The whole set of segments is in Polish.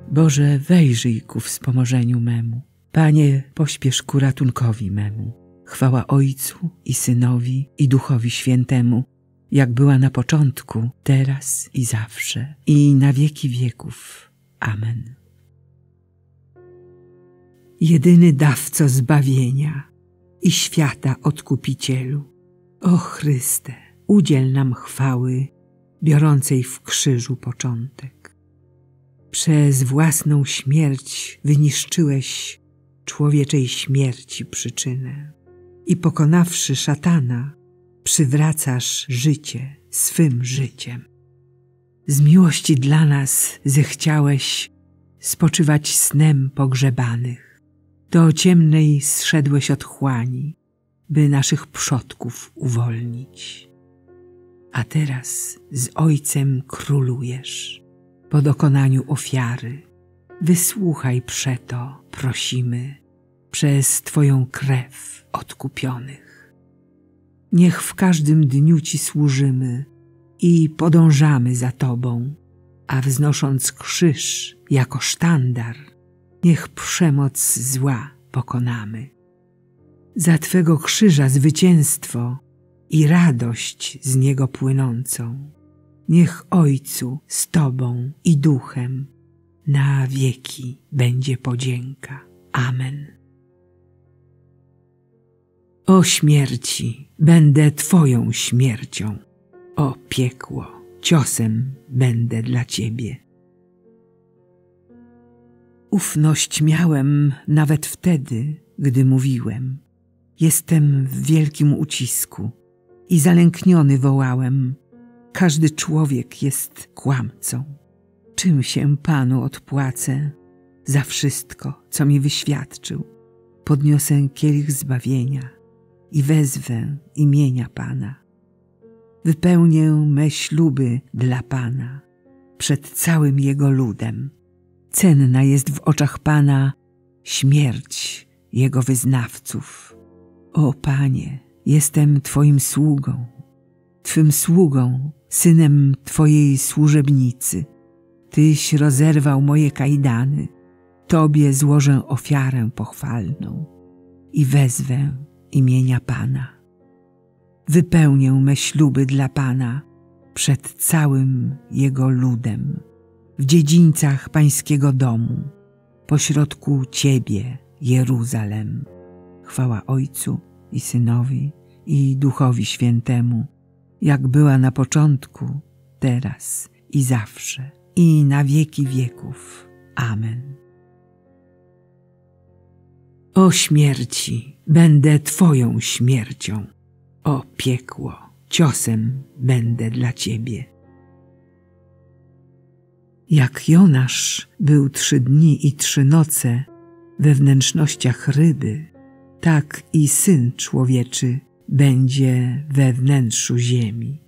Boże, wejrzyj ku wspomożeniu memu. Panie, pośpiesz ku ratunkowi memu. Chwała Ojcu i Synowi i Duchowi Świętemu, jak była na początku, teraz i zawsze, i na wieki wieków. Amen. Jedyny dawco zbawienia i świata Odkupicielu, o Chryste, udziel nam chwały, biorącej w krzyżu początek. Przez własną śmierć wyniszczyłeś człowieczej śmierci przyczynę i pokonawszy szatana, przywracasz życie swym życiem. Z miłości dla nas zechciałeś spoczywać snem pogrzebanych. Do ciemnej zszedłeś otchłani, by naszych przodków uwolnić. A teraz z Ojcem królujesz. Po dokonaniu ofiary wysłuchaj przeto, prosimy, przez Twoją krew odkupionych. Niech w każdym dniu Ci służymy i podążamy za Tobą, a wznosząc krzyż jako sztandar, niech przemoc zła pokonamy. Za Twego krzyża zwycięstwo i radość z niego płynącą, niech Ojcu z Tobą i Duchem na wieki będzie podzięka. Amen. O śmierci, będę Twoją śmiercią. O piekło, ciosem będę dla Ciebie. Ufność miałem nawet wtedy, gdy mówiłem: jestem w wielkim ucisku i zalękniony wołałem: każdy człowiek jest kłamcą. Czym się Panu odpłacę za wszystko, co mi wyświadczył? Podniosę kielich zbawienia i wezwę imienia Pana. Wypełnię me śluby dla Pana przed całym Jego ludem. Cenna jest w oczach Pana śmierć Jego wyznawców. O Panie, jestem Twoim sługą, Twym sługą, synem Twojej służebnicy. Tyś rozerwał moje kajdany, Tobie złożę ofiarę pochwalną i wezwę imienia Pana. Wypełnię me śluby dla Pana przed całym Jego ludem, w dziedzińcach Pańskiego domu, pośrodku Ciebie, Jeruzalem. Chwała Ojcu i Synowi i Duchowi Świętemu, jak była na początku, teraz i zawsze, i na wieki wieków. Amen. O śmierci, będę Twoją śmiercią. O piekło, ciosem będę dla Ciebie. Jak Jonasz był 3 dni i 3 noce we wnętrznościach ryby, tak i Syn Człowieczy będzie we wnętrzu ziemi.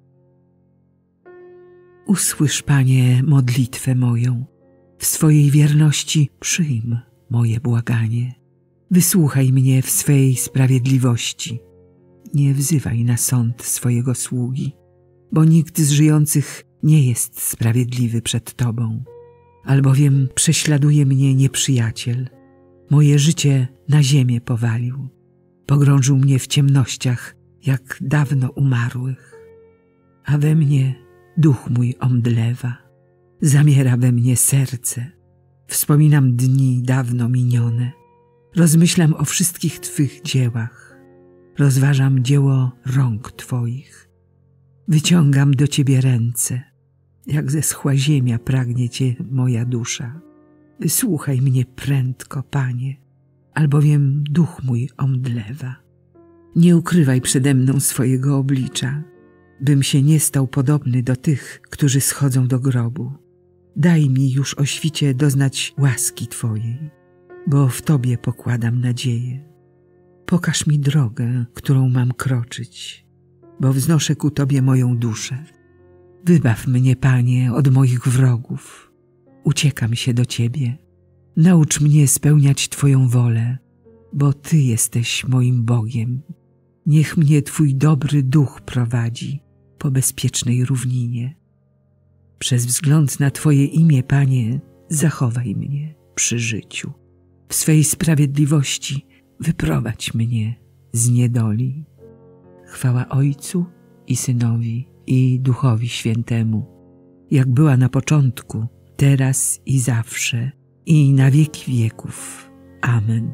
Usłysz, Panie, modlitwę moją, w swojej wierności przyjm moje błaganie. Wysłuchaj mnie w swej sprawiedliwości. Nie wzywaj na sąd swojego sługi, bo nikt z żyjących nie jest sprawiedliwy przed Tobą, albowiem prześladuje mnie nieprzyjaciel. Moje życie na ziemię powalił, pogrążył mnie w ciemnościach jak dawno umarłych. A we mnie duch mój omdlewa, zamiera we mnie serce. Wspominam dni dawno minione, rozmyślam o wszystkich Twych dziełach, rozważam dzieło rąk Twoich. Wyciągam do Ciebie ręce, jak zeschła ziemia pragnie Cię moja dusza. Wysłuchaj mnie prędko, Panie, albowiem duch mój omdlewa. Nie ukrywaj przede mną swojego oblicza, bym się nie stał podobny do tych, którzy schodzą do grobu. Daj mi już o świcie doznać łaski Twojej, bo w Tobie pokładam nadzieję. Pokaż mi drogę, którą mam kroczyć, bo wznoszę ku Tobie moją duszę. Wybaw mnie, Panie, od moich wrogów. Uciekam się do Ciebie. Naucz mnie spełniać Twoją wolę, bo Ty jesteś moim Bogiem. Niech mnie Twój dobry duch prowadzi po bezpiecznej równinie. Przez wzgląd na Twoje imię, Panie, zachowaj mnie przy życiu. W swej sprawiedliwości wyprowadź mnie z niedoli. Chwała Ojcu i Synowi i Duchowi Świętemu, jak była na początku, teraz i zawsze, i na wieki wieków. Amen.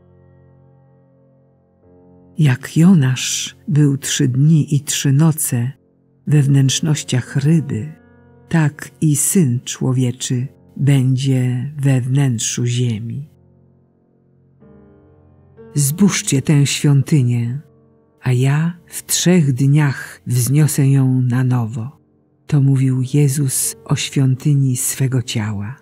Jak Jonasz był 3 dni i 3 noce we wnętrznościach ryby, tak i Syn Człowieczy będzie we wnętrzu ziemi. Zbóżcie tę świątynię, a ja w 3 dniach wzniosę ją na nowo. To mówił Jezus o świątyni swego ciała.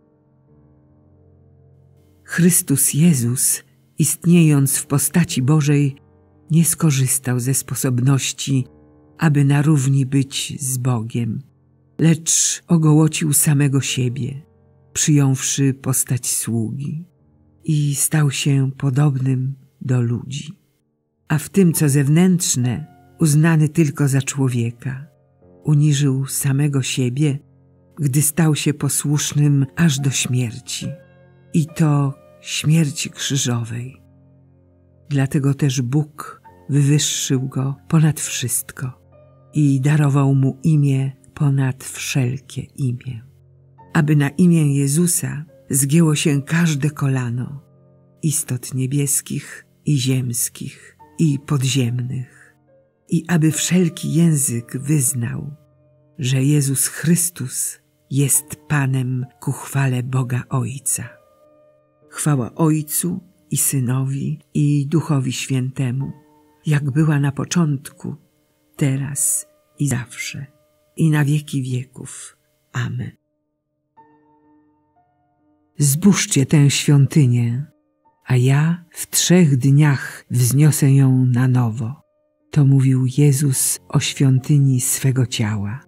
Chrystus Jezus, istniejąc w postaci Bożej, nie skorzystał ze sposobności, aby na równi być z Bogiem, lecz ogołocił samego siebie, przyjąwszy postać sługi i stał się podobnym do ludzi. A w tym, co zewnętrzne, uznany tylko za człowieka, uniżył samego siebie, gdy stał się posłusznym aż do śmierci, i to śmierci krzyżowej. Dlatego też Bóg wywyższył go ponad wszystko i darował mu imię ponad wszelkie imię, aby na imię Jezusa zgięło się każde kolano, istot niebieskich i ziemskich i podziemnych, i aby wszelki język wyznał, że Jezus Chrystus jest Panem ku chwale Boga Ojca. Chwała Ojcu i Synowi i Duchowi Świętemu, jak była na początku, teraz i zawsze, i na wieki wieków. Amen. Zbóżcie tę świątynię, a ja w 3 dniach wzniosę ją na nowo. To mówił Jezus o świątyni swego ciała.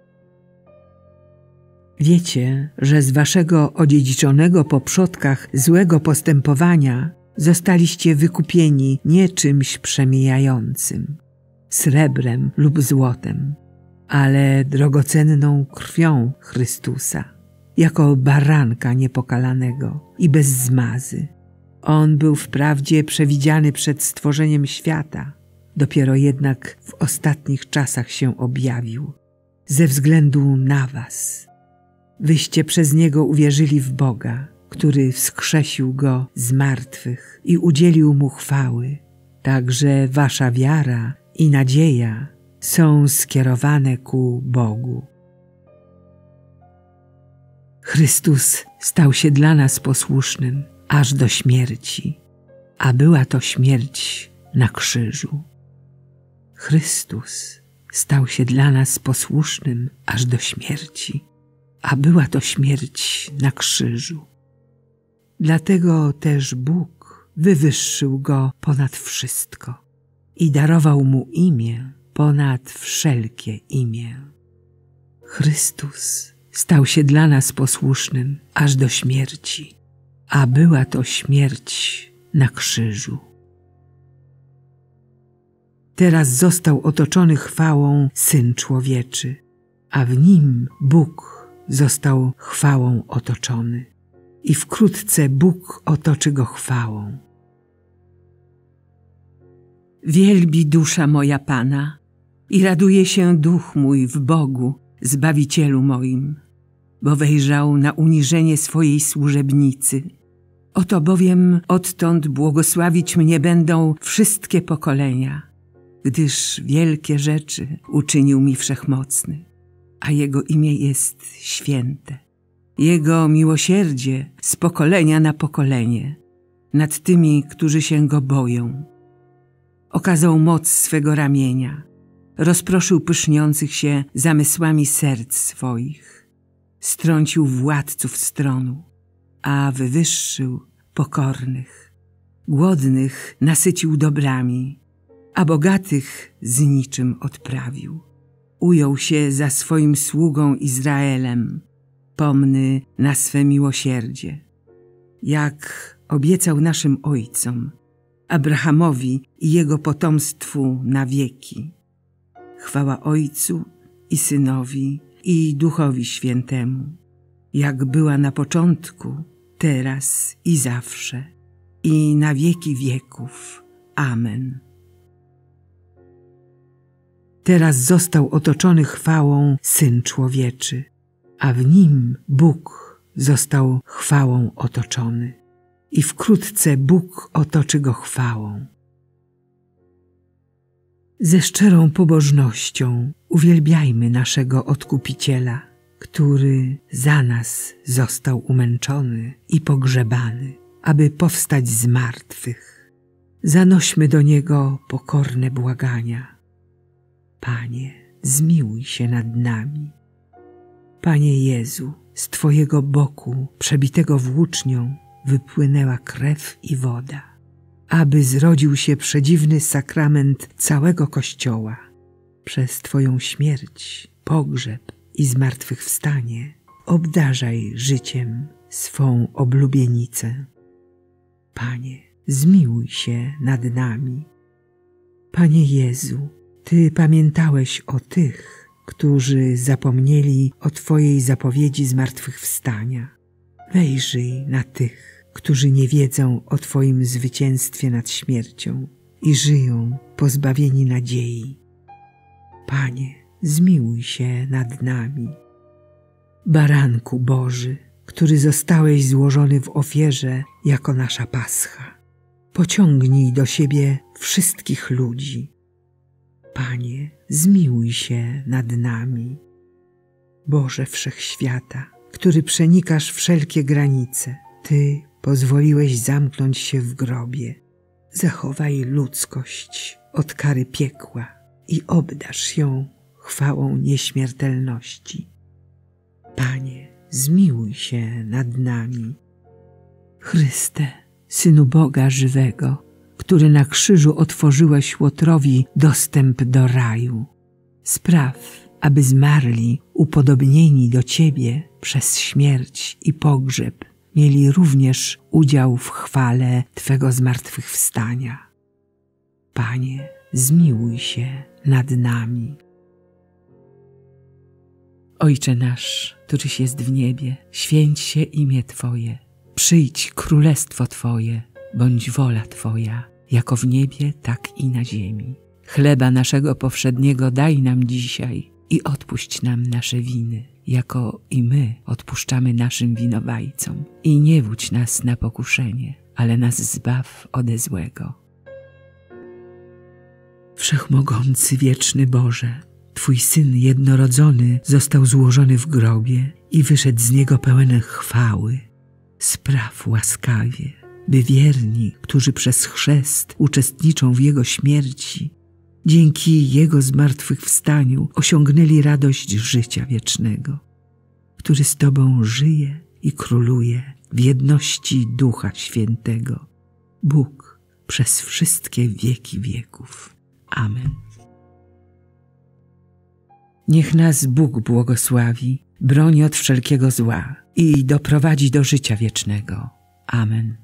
Wiecie, że z waszego odziedziczonego po przodkach złego postępowania zostaliście wykupieni nie czymś przemijającym, srebrem lub złotem, ale drogocenną krwią Chrystusa, jako baranka niepokalanego i bez zmazy. On był wprawdzie przewidziany przed stworzeniem świata, dopiero jednak w ostatnich czasach się objawił, ze względu na was. Wyście przez Niego uwierzyli w Boga, który wskrzesił Go z martwych i udzielił Mu chwały. Także wasza wiara i nadzieja są skierowane ku Bogu. Chrystus stał się dla nas posłusznym aż do śmierci, a była to śmierć na krzyżu. Chrystus stał się dla nas posłusznym aż do śmierci, a była to śmierć na krzyżu. Dlatego też Bóg wywyższył Go ponad wszystko i darował Mu imię ponad wszelkie imię. Chrystus stał się dla nas posłusznym aż do śmierci, a była to śmierć na krzyżu. Teraz został otoczony chwałą Syn Człowieczy, a w Nim Bóg został chwałą otoczony i wkrótce Bóg otoczy Go chwałą. Wielbi dusza moja Pana i raduje się duch mój w Bogu, Zbawicielu moim, bo wejrzał na uniżenie swojej służebnicy. Oto bowiem odtąd błogosławić mnie będą wszystkie pokolenia, gdyż wielkie rzeczy uczynił mi Wszechmocny, a Jego imię jest święte. Jego miłosierdzie z pokolenia na pokolenie nad tymi, którzy się Go boją. Okazał moc swego ramienia, rozproszył pyszniących się zamysłami serc swoich, strącił władców stronu, a wywyższył pokornych. Głodnych nasycił dobrami, a bogatych z niczym odprawił. Ujął się za swoim sługą Izraelem, pomny na swe miłosierdzie, jak obiecał naszym ojcom, Abrahamowi i jego potomstwu na wieki. Chwała Ojcu i Synowi i Duchowi Świętemu, jak była na początku, teraz i zawsze, i na wieki wieków. Amen. Teraz został otoczony chwałą Syn Człowieczy, a w Nim Bóg został chwałą otoczony. I wkrótce Bóg otoczy Go chwałą. Ze szczerą pobożnością uwielbiajmy naszego Odkupiciela, który za nas został umęczony i pogrzebany, aby powstać z martwych. Zanośmy do Niego pokorne błagania. Panie, zmiłuj się nad nami. Panie Jezu, z Twojego boku, przebitego włócznią, wypłynęła krew i woda, aby zrodził się przedziwny sakrament całego Kościoła. Przez Twoją śmierć, pogrzeb i zmartwychwstanie obdarzaj życiem swą oblubienicę. Panie, zmiłuj się nad nami. Panie Jezu, Ty pamiętałeś o tych, którzy zapomnieli o Twojej zapowiedzi zmartwychwstania. Wejrzyj na tych, którzy nie wiedzą o Twoim zwycięstwie nad śmiercią i żyją pozbawieni nadziei. Panie, zmiłuj się nad nami. Baranku Boży, który zostałeś złożony w ofierze jako nasza Pascha, pociągnij do siebie wszystkich ludzi. Panie, zmiłuj się nad nami. Boże Wszechświata, który przenikasz wszelkie granice, Ty pozwoliłeś zamknąć się w grobie. Zachowaj ludzkość od kary piekła i obdarz ją chwałą nieśmiertelności. Panie, zmiłuj się nad nami. Chryste, Synu Boga żywego, który na krzyżu otworzyłeś Łotrowi dostęp do raju, spraw, aby zmarli, upodobnieni do Ciebie przez śmierć i pogrzeb, mieli również udział w chwale Twego zmartwychwstania. Panie, zmiłuj się nad nami. Ojcze nasz, któryś jest w niebie, święć się imię Twoje. Przyjdź królestwo Twoje, bądź wola Twoja, jako w niebie, tak i na ziemi. Chleba naszego powszedniego daj nam dzisiaj i odpuść nam nasze winy, jako i my odpuszczamy naszym winowajcom. I nie wódź nas na pokuszenie, ale nas zbaw ode złego. Wszechmogący, wieczny Boże, Twój Syn jednorodzony został złożony w grobie i wyszedł z niego pełen chwały. Spraw łaskawie, by wierni, którzy przez chrzest uczestniczą w Jego śmierci, dzięki Jego zmartwychwstaniu osiągnęli radość życia wiecznego, który z Tobą żyje i króluje w jedności Ducha Świętego, Bóg przez wszystkie wieki wieków. Amen. Niech nas Bóg błogosławi, broni od wszelkiego zła i doprowadzi do życia wiecznego. Amen.